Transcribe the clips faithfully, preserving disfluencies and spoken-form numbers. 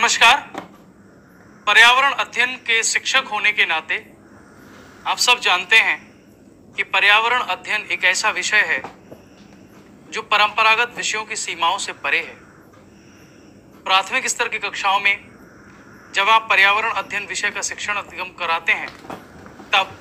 नमस्कार। पर्यावरण अध्ययन के शिक्षक होने के नाते आप सब जानते हैं कि पर्यावरण अध्ययन एक ऐसा विषय है जो परंपरागत विषयों की सीमाओं से परे है। प्राथमिक स्तर की कक्षाओं में जब आप पर्यावरण अध्ययन विषय का शिक्षण अधिगम कराते हैं तब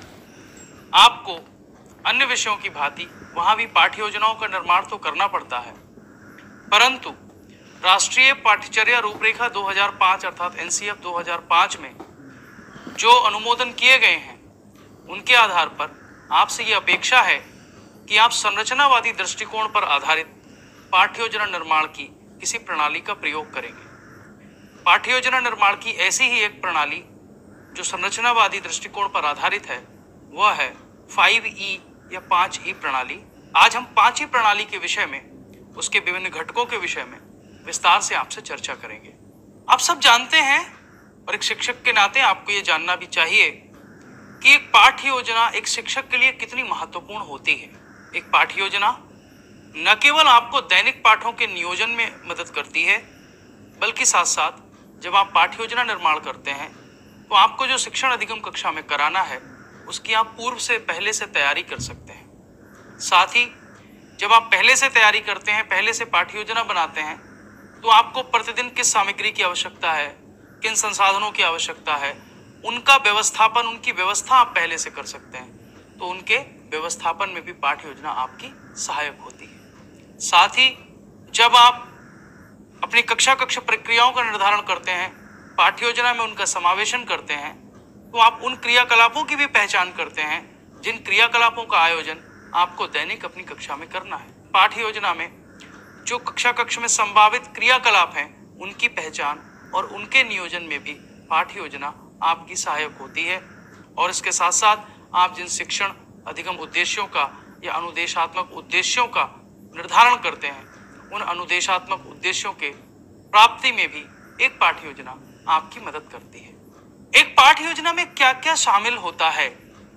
आपको अन्य विषयों की भांति वहां भी पाठ्य योजनाओं का निर्माण तो करना पड़ता है, परंतु राष्ट्रीय पाठ्यचर्या रूपरेखा दो हज़ार पाँच अर्थात एन सी एफ दो हज़ार पाँच में जो अनुमोदन किए गए हैं उनके आधार पर आपसे ये अपेक्षा है कि आप संरचनावादी दृष्टिकोण पर आधारित पाठ्य योजना निर्माण की किसी प्रणाली का प्रयोग करेंगे। पाठ्य योजना निर्माण की ऐसी ही एक प्रणाली जो संरचनावादी दृष्टिकोण पर आधारित है वह है फाइव ई या पाँच ई प्रणाली। आज हम पाँच ई प्रणाली के विषय में, उसके विभिन्न घटकों के विषय में विस्तार से आपसे चर्चा करेंगे। आप सब जानते हैं और एक शिक्षक के नाते आपको ये जानना भी चाहिए कि एक पाठ्य योजना एक शिक्षक के लिए कितनी महत्वपूर्ण होती है। एक पाठ्य योजना न केवल आपको दैनिक पाठों के नियोजन में मदद करती है, बल्कि साथ साथ जब आप पाठ्य योजना निर्माण करते हैं तो आपको जो शिक्षण अधिगम कक्षा में कराना है उसकी आप पूर्व से पहले से तैयारी कर सकते हैं। साथ ही जब आप पहले से तैयारी करते हैं, पहले से पाठ्य योजना बनाते हैं, तो आपको प्रतिदिन किस सामग्री की आवश्यकता है, किन संसाधनों की आवश्यकता है, उनका व्यवस्थापन, उनकी व्यवस्था आप पहले से कर सकते हैं। तो उनके व्यवस्थापन में भी पाठ्य योजना आपकी सहायक होती है। साथ ही जब आप अपनी कक्षा कक्ष प्रक्रियाओं का निर्धारण करते हैं, पाठ्य योजना में उनका समावेशन करते हैं, तो आप उन क्रियाकलापों की भी पहचान करते हैं जिन क्रियाकलापों का आयोजन आपको दैनिक अपनी कक्षा में करना है। पाठ्य योजना में जो कक्षा कक्ष में संभावित क्रियाकलाप हैं उनकी पहचान और उनके नियोजन में भी पाठ्य योजना आपकी सहायक होती है। और इसके साथ साथ आप जिन शिक्षण अधिगम उद्देश्यों का या अनुदेशात्मक उद्देश्यों का निर्धारण करते हैं उन अनुदेशात्मक उद्देश्यों के प्राप्ति में भी एक पाठ्य योजना आपकी मदद करती है। एक पाठ्य योजना में क्या क्या शामिल होता है?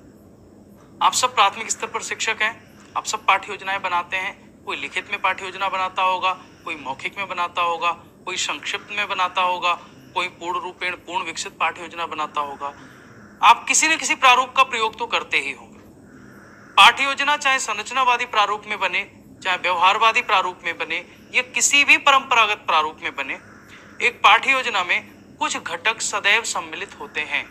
आप सब प्राथमिक स्तर पर शिक्षक हैं, आप सब पाठ्य योजनाएं बनाते हैं। कोई लिखित में पाठ्य योजना बनाता होगा, कोई मौखिक में बनाता होगा, कोई संक्षिप्त में बनाता होगा, कोई पूर्ण रूपेण पूर्ण विकसित पाठ्य योजना बनाता होगा। आप किसी न किसी प्रारूप का प्रयोग तो करते ही होंगे। पाठ्य योजना चाहे संरचनावादी प्रारूप में बने, चाहे व्यवहारवादी प्रारूप में बने या किसी भी परंपरागत प्रारूप में बने, एक पाठ्य योजना में कुछ घटक सदैव सम्मिलित होते हैं।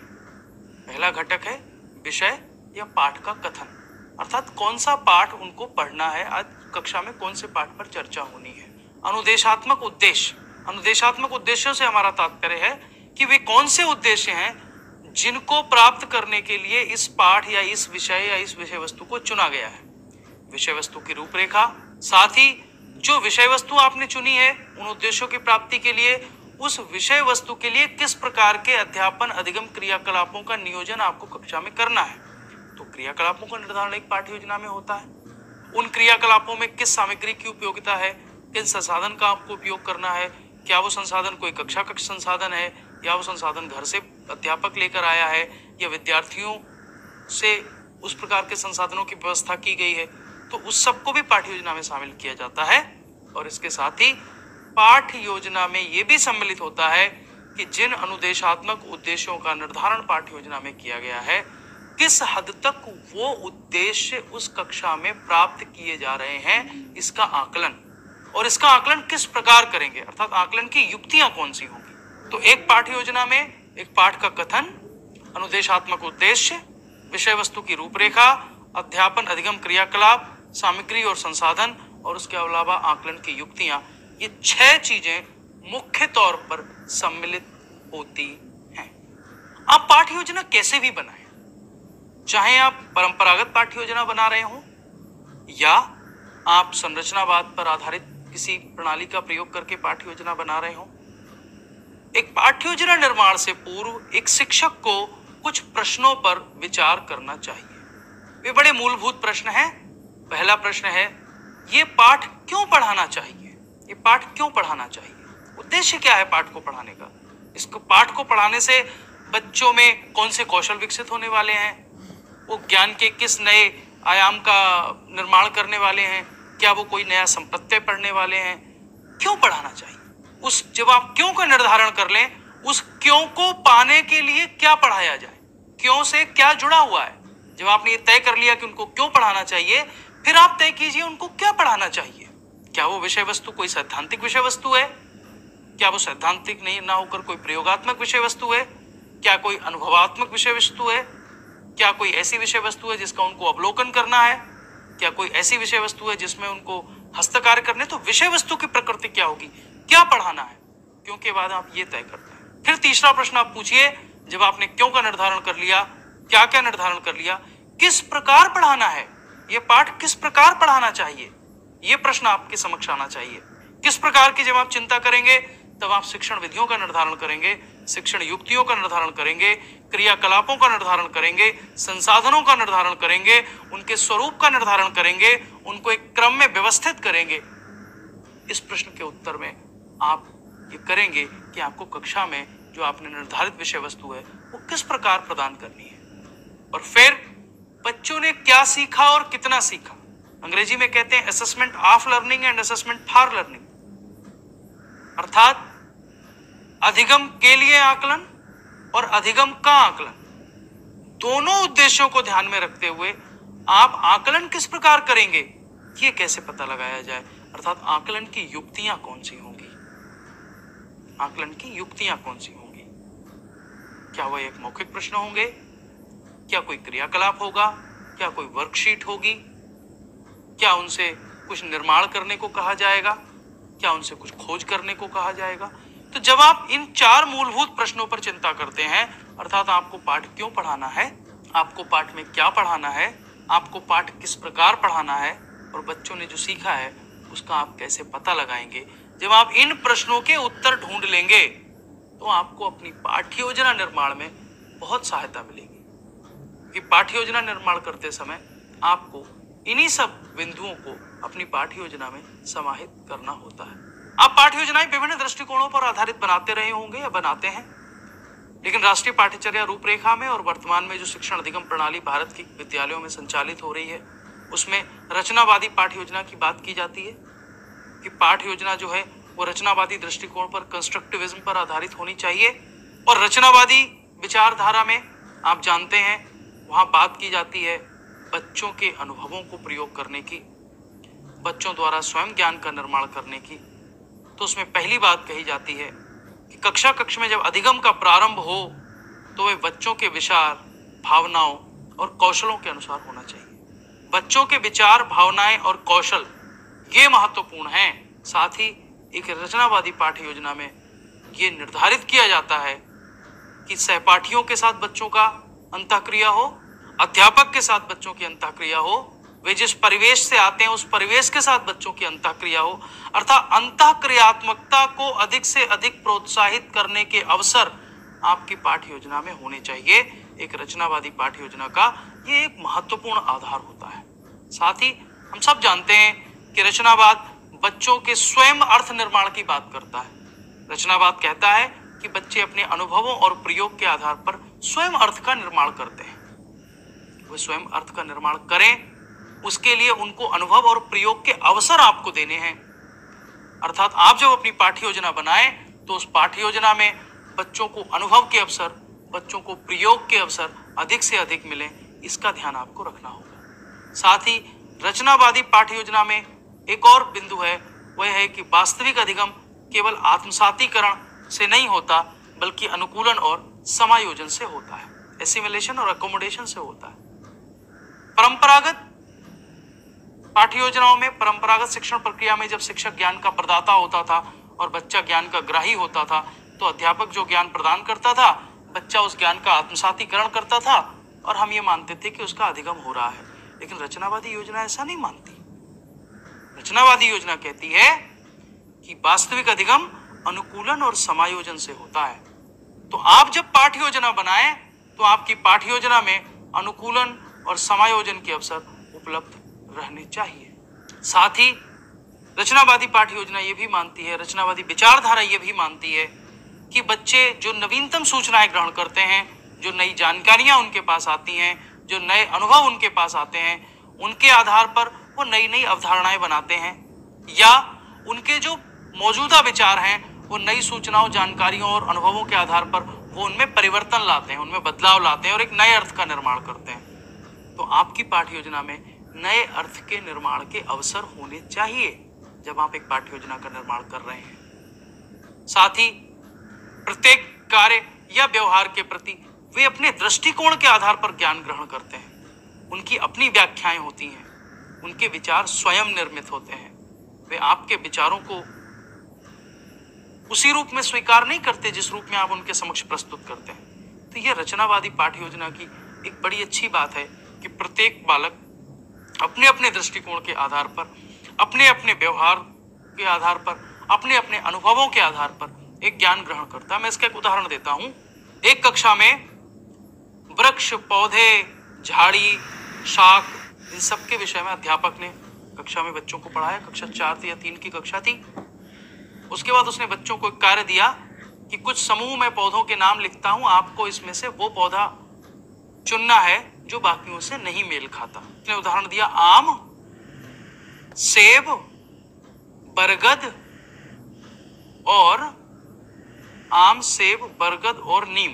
पहला घटक है विषय या पाठ का कथन, अर्थात कौन सा पाठ उनको पढ़ना है, आज कक्षा में कौन से पाठ पर चर्चा होनी है। अनुदेशात्मक उद्देश्य, अनुदेशात्मक उद्देश्यों से हमारा तात्पर्य है कि वे कौन से उद्देश्य हैं जिनको प्राप्त करने के लिए इस पाठ या इस विषय या इस विषय वस्तु को चुना गया है। विषय वस्तु की रूपरेखा, साथ ही जो विषय वस्तु आपने चुनी है उन उद्देश्यों की प्राप्ति के लिए उस विषय वस्तु के लिए किस प्रकार के अध्यापन अधिगम क्रियाकलापों का नियोजन आपको कक्षा में करना है। तो क्रियाकलापों का निर्धारण एक पाठ्य योजना में होता है। उन क्रियाकलापों में किस सामग्री की उपयोगिता है, किन संसाधन का आपको उपयोग करना है, क्या वो संसाधन कोई कक्षा कक्ष संसाधन है या वो संसाधन घर से अध्यापक लेकर आया है या विद्यार्थियों से उस प्रकार के संसाधनों की व्यवस्था की गई है, तो उस सबको भी पाठ्य योजना में शामिल किया जाता है। और इसके साथ ही पाठ्य योजना में ये भी सम्मिलित होता है कि जिन अनुदेशात्मक उद्देश्यों का निर्धारण पाठ्य योजना में किया गया है, किस हद तक वो उद्देश्य उस कक्षा में प्राप्त किए जा रहे हैं, इसका आकलन, और इसका आकलन किस प्रकार करेंगे, अर्थात आकलन की युक्तियां कौन सी होंगी। तो एक पाठ्य योजना में एक पाठ का कथन, अनुदेशात्मक उद्देश्य, विषय वस्तु की रूपरेखा, अध्यापन अधिगम क्रियाकलाप, सामग्री और संसाधन और उसके अलावा आकलन की युक्तियां, ये छह चीजें मुख्य तौर पर सम्मिलित होती हैं। आप पाठ्य योजना कैसे भी बनाएं, चाहे आप परंपरागत पाठ्य योजना बना रहे हो या आप संरचनावाद पर आधारित किसी प्रणाली का प्रयोग करके पाठ्य योजना बना रहे हो, एक पाठ्य योजना निर्माण से पूर्व एक शिक्षक को कुछ प्रश्नों पर विचार करना चाहिए। वे बड़े मूलभूत प्रश्न हैं। पहला प्रश्न है, ये पाठ क्यों पढ़ाना चाहिए? ये पाठ क्यों पढ़ाना चाहिए? उद्देश्य क्या है पाठ को पढ़ाने का? इसको पाठ को पढ़ाने से बच्चों में कौन से कौशल विकसित होने वाले हैं, वो ज्ञान के किस नए आयाम का निर्माण करने वाले हैं, क्या वो कोई नया संप्रत्यय पढ़ने वाले हैं, क्यों पढ़ाना चाहिए? उस जब आप क्यों का निर्धारण कर लें उस क्यों को पाने के लिए क्या पढ़ाया जाए, क्यों से क्या जुड़ा हुआ है। जब आपने ये तय कर लिया कि उनको क्यों पढ़ाना चाहिए, फिर आप तय कीजिए उनको क्या पढ़ाना चाहिए। क्या वो विषय वस्तु कोई सैद्धांतिक विषय वस्तु है, क्या वो सैद्धांतिक नहीं ना होकर कोई प्रयोगात्मक विषय वस्तु है, क्या कोई अनुभवात्मक विषय वस्तु है, क्या कोई ऐसी विषय वस्तु है जिसका उनको अवलोकन करना है, क्या कोई ऐसी विषय वस्तु है जिसमें उनको हस्तकार्य करने। तो विषय वस्तु की प्रकृति क्या होगी, क्या पढ़ाना है, क्यों के बाद आप ये तय करते हैं। फिर तीसरा प्रश्न आप पूछिए, जब आपने क्यों का निर्धारण कर लिया, क्या क्या निर्धारण कर लिया, किस प्रकार पढ़ाना है, ये पाठ किस प्रकार पढ़ाना चाहिए, ये प्रश्न आपके समक्ष आना चाहिए। किस प्रकार की जब आप चिंता करेंगे तब आप शिक्षण विधियों का निर्धारण करेंगे, शिक्षण युक्तियों का निर्धारण करेंगे, क्रियाकलापों का निर्धारण करेंगे, संसाधनों का निर्धारण करेंगे, उनके स्वरूप का निर्धारण करेंगे, उनको एक क्रम में व्यवस्थित करेंगे। इस प्रश्न के उत्तर में आप ये करेंगे कि आपको कक्षा में जो आपने निर्धारित विषय वस्तु है वो किस प्रकार प्रदान करनी है, और फिर बच्चों ने क्या सीखा और कितना सीखा। अंग्रेजी में कहते हैं assessment of learning and assessment for learning, अर्थात अधिगम के लिए आकलन और अधिगम का आकलन, दोनों उद्देश्यों को ध्यान में रखते हुए आप आकलन किस प्रकार करेंगे ये कैसे पता लगाया जाए, अर्थात आकलन की युक्तियां कौन सी होंगी, आकलन की युक्तियां कौन सी होंगी। क्या वह एक मौखिक प्रश्न होंगे, क्या कोई क्रियाकलाप होगा, क्या कोई वर्कशीट होगी, क्या उनसे कुछ निर्माण करने को कहा जाएगा, क्या उनसे कुछ खोज करने को कहा जाएगा। तो जब आप इन चार मूलभूत प्रश्नों पर चिंता करते हैं, अर्थात आपको पाठ क्यों पढ़ाना है, आपको पाठ में क्या पढ़ाना है, आपको पाठ किस प्रकार पढ़ाना है, और बच्चों ने जो सीखा है उसका आप कैसे पता लगाएंगे, जब आप इन प्रश्नों के उत्तर ढूंढ लेंगे तो आपको अपनी पाठ्य योजना निर्माण में बहुत सहायता मिलेगी। कि पाठ्य योजना निर्माण करते समय आपको इन्हीं सब बिंदुओं को अपनी पाठ्य योजना में समाहित करना होता है। आप पाठ्य योजनाएं विभिन्न दृष्टिकोणों पर आधारित बनाते रहे होंगे या बनाते हैं, लेकिन राष्ट्रीय पाठ्यचर्या रूपरेखा में और वर्तमान में जो शिक्षण अधिगम प्रणाली भारत की विद्यालयों में संचालित हो रही है उसमें रचनावादी पाठ्य योजना की बात की जाती है कि पाठ्य योजना जो है वो रचनावादी दृष्टिकोण पर, कंस्ट्रक्टिविज्म पर आधारित होनी चाहिए। और रचनावादी विचारधारा में आप जानते हैं वहां बात की जाती है बच्चों के अनुभवों को प्रयोग करने की, बच्चों द्वारा स्वयं ज्ञान का निर्माण करने की। तो उसमें पहली बात कही जाती है कि कक्षा कक्ष में जब अधिगम का प्रारंभ हो तो वे बच्चों के विचार, भावनाओं और कौशलों के अनुसार होना चाहिए। बच्चों के विचार, भावनाएं और कौशल ये महत्वपूर्ण हैं। साथ ही एक रचनावादी पाठ्य योजना में ये निर्धारित किया जाता है कि सहपाठियों के साथ बच्चों का अंतःक्रिया हो, अध्यापक के साथ बच्चों की अंतःक्रिया हो, वे जिस परिवेश से आते हैं उस परिवेश के साथ बच्चों की अंतःक्रिया हो, अर्थात अंतःक्रियात्मकता को अधिक से अधिक प्रोत्साहित करने के अवसर आपकी पाठ्य योजना में होने चाहिए। एक रचनावादी पाठ्य योजना का ये एक महत्वपूर्ण आधार होता है। साथ ही हम सब जानते हैं कि रचनावाद बच्चों के स्वयं अर्थ निर्माण की बात करता है। रचनावाद कहता है कि बच्चे अपने अनुभवों और प्रयोग के आधार पर स्वयं अर्थ का निर्माण करते हैं। वे स्वयं अर्थ का निर्माण करें, उसके लिए उनको अनुभव और प्रयोग के अवसर आपको देने हैं। अर्थात आप जब अपनी पाठ्य योजना बनाएं तो उस पाठ्य योजना में बच्चों को अनुभव के अवसर, बच्चों को प्रयोग के अवसर अधिक से अधिक मिलें, इसका ध्यान आपको रखना होगा। साथ ही रचनावादी पाठ्य योजना में एक और बिंदु है, वह है कि वास्तविक अधिगम केवल आत्मसातीकरण से नहीं होता बल्कि अनुकूलन और समायोजन से होता है, एसिमिलेशन और अकोमोडेशन से होता है। परंपरागत पाठ्य योजनाओं में, परंपरागत शिक्षण प्रक्रिया में जब शिक्षक ज्ञान का प्रदाता होता था और बच्चा ज्ञान का ग्राही होता था तो अध्यापक जो ज्ञान प्रदान करता था बच्चा उस ज्ञान का आत्मसातीकरण करता था और हम ये मानते थे कि उसका अधिगम हो रहा है। लेकिन रचनावादी योजना ऐसा नहीं मानती। रचनावादी योजना कहती है कि वास्तविक अधिगम अनुकूलन और समायोजन से होता है। तो आप जब पाठ्य योजना बनाएं तो आपकी पाठ्य योजना में अनुकूलन और समायोजन के अवसर उपलब्ध रहने चाहिए। साथ ही रचनावादी पाठ्य योजना ये भी मानती है, रचनावादी विचारधारा ये भी मानती है कि बच्चे जो नवीनतम सूचनाएं ग्रहण करते हैं, जो नई जानकारियां उनके पास आती हैं, जो नए अनुभव उनके पास आते हैं, उनके आधार पर वो नई नई अवधारणाएं बनाते हैं या उनके जो मौजूदा विचार हैं वो नई सूचनाओं, जानकारियों और अनुभवों के आधार पर वो उनमें परिवर्तन लाते हैं, उनमें बदलाव लाते हैं और एक नए अर्थ का निर्माण करते हैं। तो आपकी पाठ्य योजना में नए अर्थ के निर्माण के अवसर होने चाहिए जब आप एक पाठ्य योजना का निर्माण कर रहे हैं। साथ ही प्रत्येक कार्य या व्यवहार के प्रति वे अपने दृष्टिकोण के आधार पर ज्ञान ग्रहण करते हैं। उनकी अपनी व्याख्याएं होती हैं, उनके विचार स्वयं निर्मित होते हैं। वे आपके विचारों को उसी रूप में स्वीकार नहीं करते जिस रूप में आप उनके समक्ष प्रस्तुत करते हैं। तो यह रचनावादी पाठ्य योजना की एक बड़ी अच्छी बात है कि प्रत्येक बालक अपने अपने दृष्टिकोण के आधार पर, अपने अपने व्यवहार के आधार पर, अपने अपने अनुभवों के आधार पर एक ज्ञान ग्रहण करता है। मैं इसका एक उदाहरण देता हूं। एक कक्षा में वृक्ष, पौधे, झाड़ी, शाक, इन सब के विषय में अध्यापक ने कक्षा में बच्चों को पढ़ाया। कक्षा चार या तीन की कक्षा थी। उसके बाद उसने बच्चों को एक कार्य दिया कि कुछ समूह में पौधों के नाम लिखता हूं, आपको इसमें से वो पौधा चुनना है जो बाकियों से नहीं मेल खाता। उसने उदाहरण दिया आम, सेब, बरगद और आम, सेब, बरगद और नीम।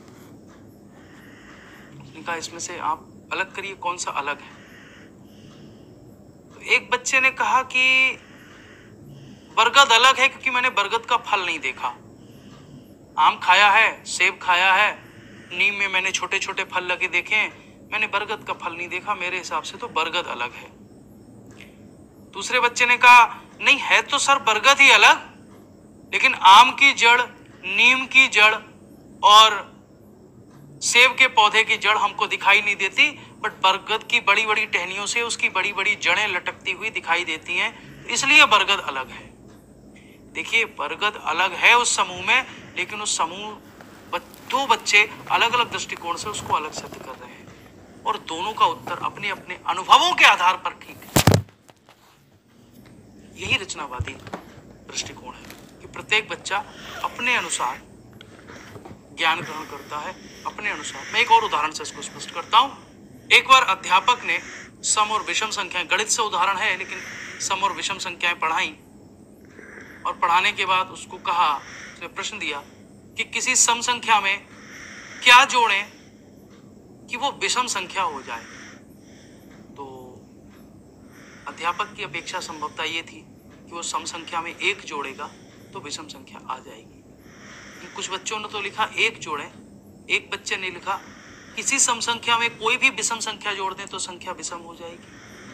उसने कहा इसमें से आप अलग करिए कौन सा अलग है। तो एक बच्चे ने कहा कि बरगद अलग है क्योंकि मैंने बरगद का फल नहीं देखा। आम खाया है, सेब खाया है, नीम में मैंने छोटे छोटे फल लगे देखे हैं, मैंने बरगद का फल नहीं देखा, मेरे हिसाब से तो बरगद अलग है। दूसरे बच्चे ने कहा नहीं है तो सर बरगद ही अलग, लेकिन आम की जड़, नीम की जड़ और सेब के पौधे की जड़ हमको दिखाई नहीं देती, बट बरगद की बड़ी बड़ी टहनियों से उसकी बड़ी बड़ी जड़ें लटकती हुई दिखाई देती हैं, इसलिए बरगद अलग है। देखिए बरगद अलग है उस समूह में, लेकिन उस समूह दो बच्चे अलग अलग दृष्टिकोण से उसको अलग सिद्ध कर रहे हैं और दोनों का उत्तर अपने अपने अनुभवों के आधार पर ठीक है। यही रचनावादी दृष्टिकोण है कि प्रत्येक बच्चा अपने अनुसार ज्ञान ग्रहण करता है, अपने अनुसार। मैं एक और उदाहरण से इसको स्पष्ट करता हूं। एक बार अध्यापक ने सम और विषम संख्याएं, गणित से उदाहरण है लेकिन सम और विषम संख्याएं पढ़ाई और पढ़ाने के बाद उसको कहा, उसने प्रश्न दिया कि किसी सम संख्या में क्या जोड़ें कि वो विषम संख्या हो जाए। तो अध्यापक की अपेक्षा संभवतः ये थी कि वो सम संख्या में एक जोड़ेगा तो विषम संख्या आ जाएगी। कुछ बच्चों ने तो लिखा एक जोड़ें, एक बच्चे ने लिखा किसी सम संख्या में कोई भी विषम संख्या जोड़ दें तो संख्या विषम हो जाएगी।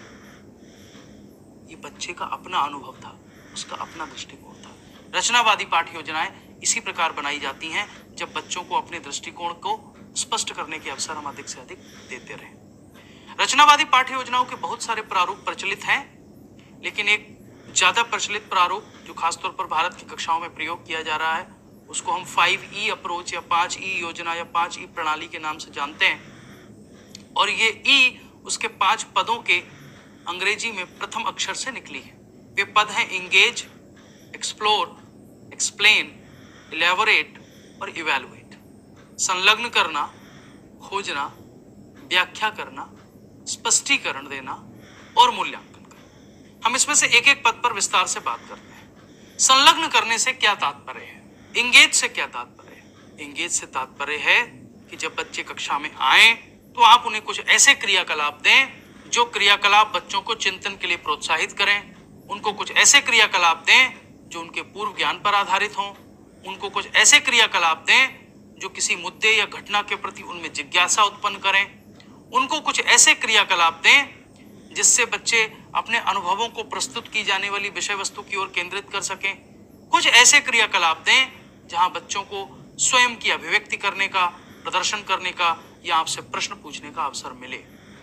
ये बच्चे का अपना अनुभव था, उसका अपना दृष्टिकोण था। रचनावादी पाठ्य योजनाएं इसी प्रकार बनाई जाती हैं जब बच्चों को अपने दृष्टिकोण को स्पष्ट करने के अवसर हम अधिक से अधिक देते रहें। रचनावादी पाठ्य योजनाओं के बहुत सारे प्रारूप प्रचलित हैं, लेकिन एक ज्यादा प्रचलित प्रारूप जो खासतौर पर भारत की कक्षाओं में प्रयोग किया जा रहा है उसको हम फाइव ई अप्रोच या पांच ई योजना या पांच ई प्रणाली के नाम से जानते हैं। और ये ई उसके पांच पदों के अंग्रेजी में प्रथम अक्षर से निकली है। वे पद हैं इंगेज, एक्सप्लोर, एक्सप्लेन, इलेबोरेट और इवैल्यूएट। संलग्न करना, खोजना, व्याख्या करना, स्पष्टीकरण देना और मूल्यांकन करना। हम इसमें से एक एक पद पर विस्तार से बात करते हैं। संलग्न करने से क्या तात्पर्य है? इंगेज से क्या तात्पर्य है? इंगेज से तात्पर्य है कि जब बच्चे कक्षा में आए तो आप उन्हें कुछ ऐसे क्रियाकलाप दें जो क्रियाकलाप बच्चों को चिंतन के लिए प्रोत्साहित करें। उनको कुछ ऐसे क्रियाकलाप दें जो उनके पूर्व ज्ञान पर आधारित हों। उनको कुछ ऐसे क्रियाकलाप दें जो किसी मुद्दे या घटना के प्रति उनमें जिज्ञासा उत्पन्न करें। उनको कुछ ऐसे क्रियाकलाप दें जिससे बच्चे अपने अनुभवों को प्रस्तुत की जाने वाली विषय वस्तु की ओर केंद्रित कर सकें। कुछ ऐसे क्रियाकलाप दें जहां बच्चों को स्वयं की अभिव्यक्ति करने का, प्रदर्शन करने का या आपसे प्रश्न पूछने का अवसर मिले।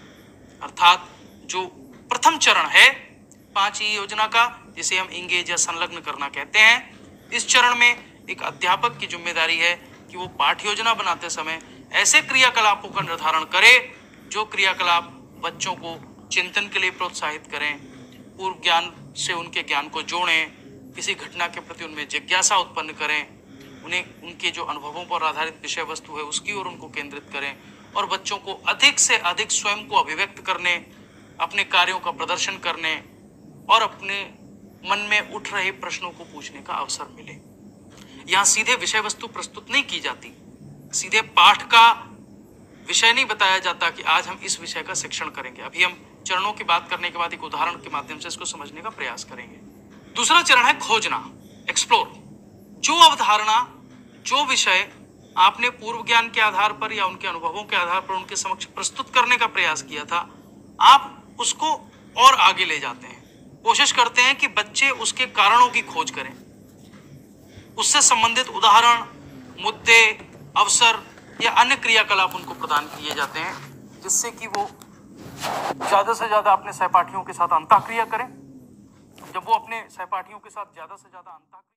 अर्थात जो प्रथम चरण है पांच ई योजना का, जिसे हम इंगेज या संलग्न करना कहते हैं, इस चरण में एक अध्यापक की जिम्मेदारी है कि वो पाठ्य योजना बनाते समय ऐसे क्रियाकलापों का निर्धारण करे जो क्रियाकलाप बच्चों को चिंतन के लिए प्रोत्साहित करें, पूर्व ज्ञान से उनके ज्ञान को जोड़ें, किसी घटना के प्रति उनमें जिज्ञासा उत्पन्न करें, उन्हें उनके जो अनुभवों पर आधारित विषय वस्तु है उसकी ओर उनको केंद्रित करें और बच्चों को अधिक से अधिक स्वयं को अभिव्यक्त करने, अपने कार्यों का प्रदर्शन करने और अपने मन में उठ रहे प्रश्नों को पूछने का अवसर मिले। यहाँ सीधे विषय वस्तु प्रस्तुत नहीं की जाती, सीधे पाठ का विषय नहीं बताया जाता कि आज हम इस विषय का शिक्षण करेंगे। अभी हम चरणों की बात करने के बाद एक उदाहरण के माध्यम से इसको समझने का प्रयास करेंगे। दूसरा चरण है खोजना, एक्सप्लोर। जो अवधारणा, जो विषय आपने पूर्व ज्ञान के आधार पर या उनके अनुभवों के आधार पर उनके समक्ष प्रस्तुत करने का प्रयास किया था, आप उसको और आगे ले जाते हैं। कोशिश करते हैं कि बच्चे उसके कारणों की खोज करें, उससे संबंधित उदाहरण, मुद्दे, अवसर या अन्य क्रियाकलाप उनको प्रदान किए जाते हैं, जिससे कि वो ज्यादा से ज्यादा अपने सहपाठियों के साथ अंतःक्रिया करें। जब वो अपने सहपाठियों के साथ ज्यादा से ज्यादा अंतः